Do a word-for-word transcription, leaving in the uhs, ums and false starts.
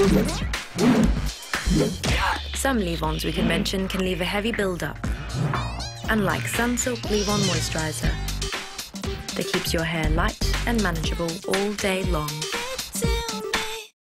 Some leave-ons we can mention can leave a heavy build-up, unlike Sunsilk Leave-On Moisturizer that keeps your hair light and manageable all day long.